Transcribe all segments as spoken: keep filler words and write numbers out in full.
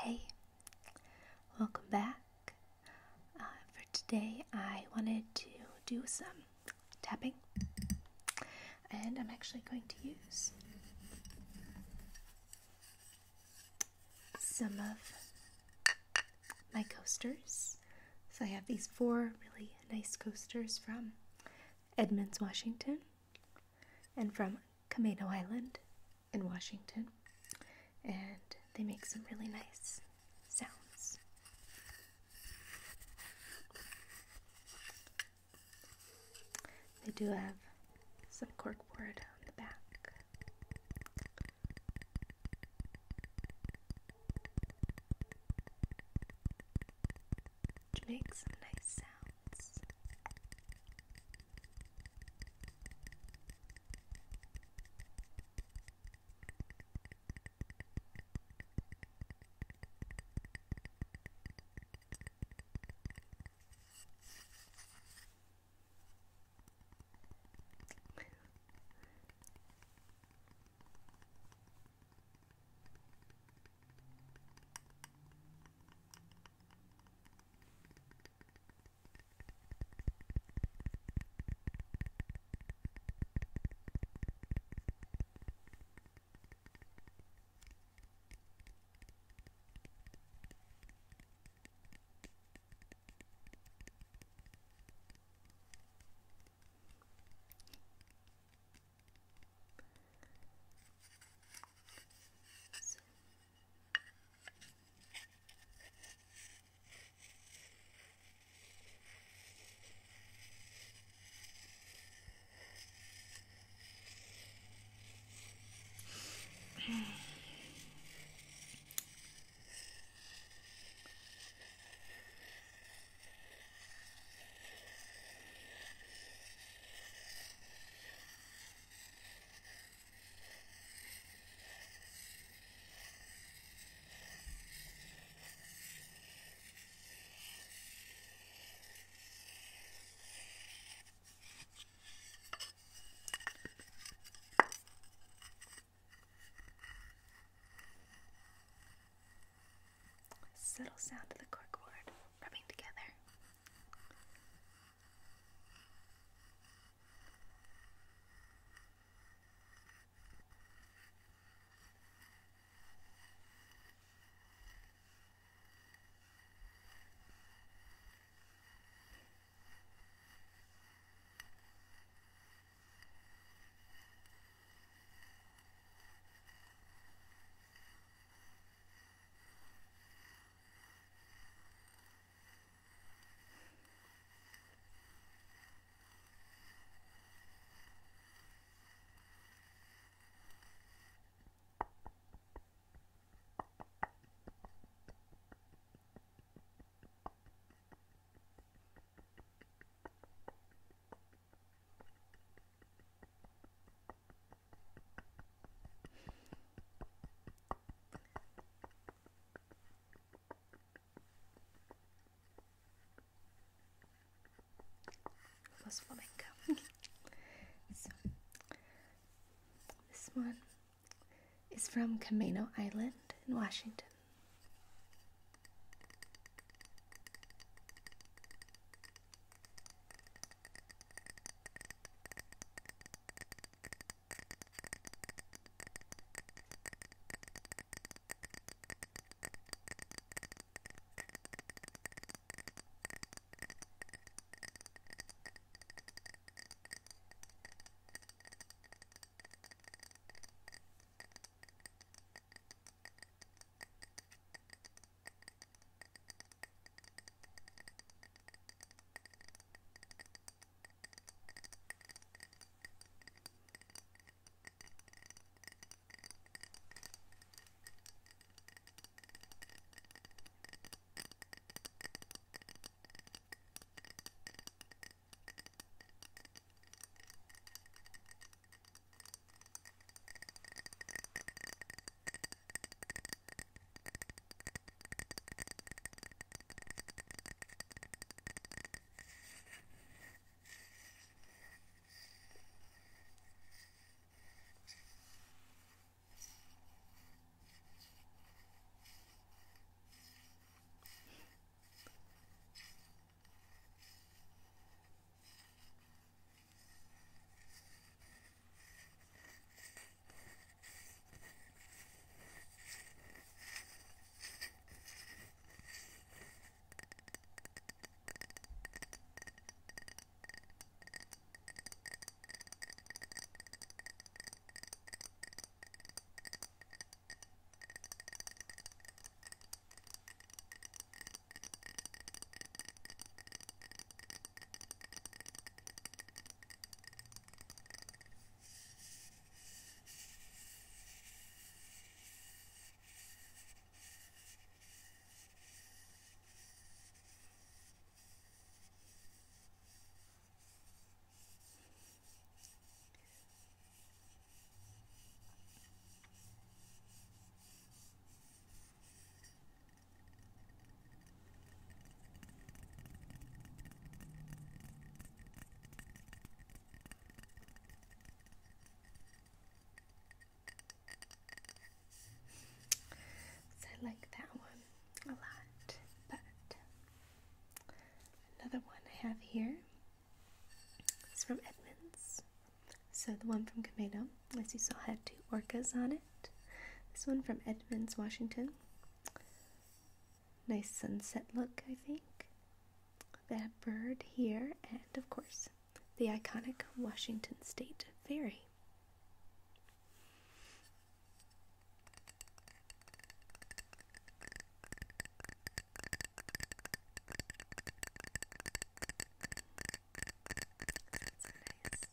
Hey, welcome back. Uh, for today, I wanted to do some tapping, and I'm actually going to use some of my coasters. So I have these four really nice coasters from Edmonds, Washington, and from Camano Island in Washington, and they make some really nice sounds. They do have some corkboard on the back. Which makes some nice sounds. Subtle sound of the corkboard rubbing together. Plus flamenco. So, this one is from Camano Island in Washington. like that one a lot. But another one I have here is from Edmonds. So the one from Camino, as you saw, had two orcas on it. This one from Edmonds, Washington. Nice sunset look, I think. That bird here, and of course, the iconic Washington State Ferry. That's so nice.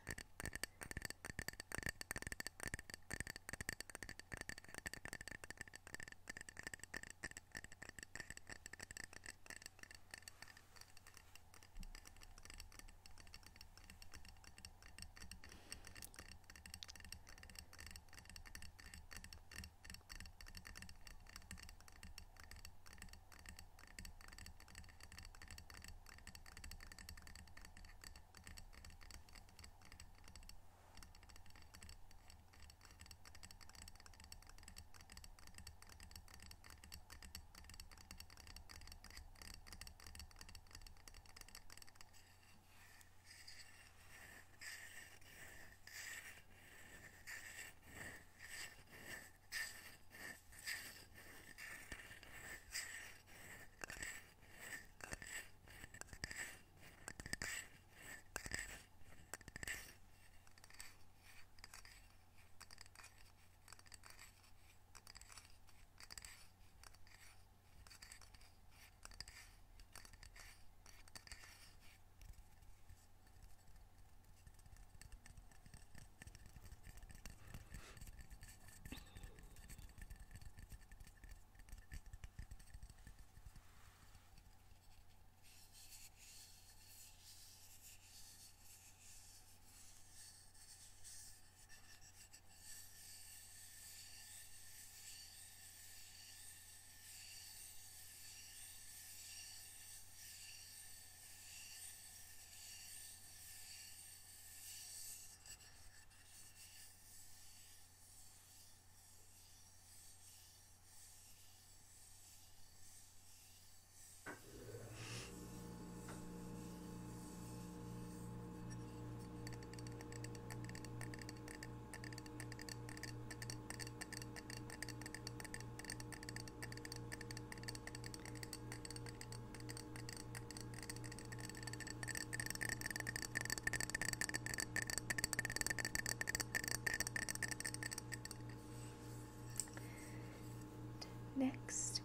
Next,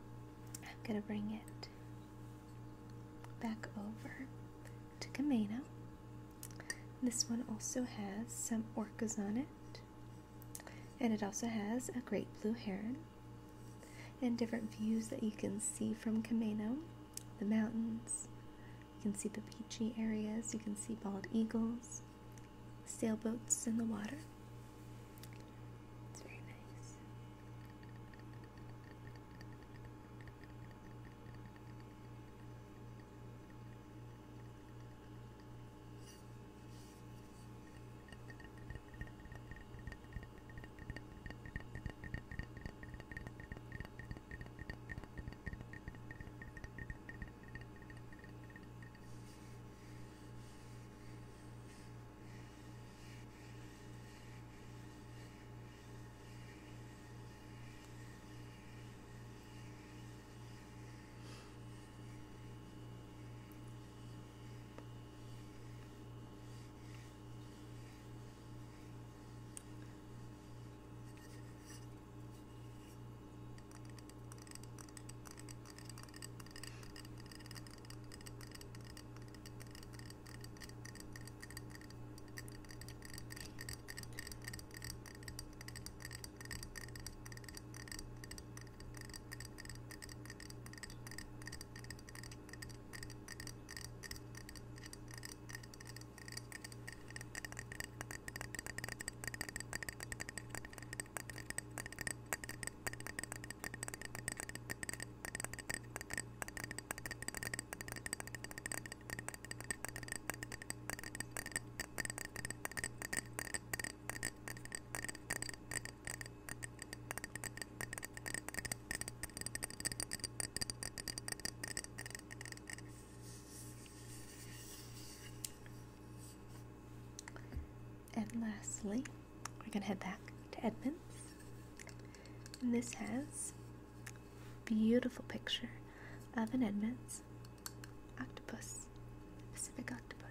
I'm going to bring it back over to Camino. This one also has some orcas on it, and it also has a great blue heron and different views that you can see from Camino. The mountains, you can see the beachy areas, you can see bald eagles, sailboats in the water. It's very nice. Lastly, we're going to head back to Edmonds. And this has a beautiful picture of an Edmonds octopus, Pacific octopus.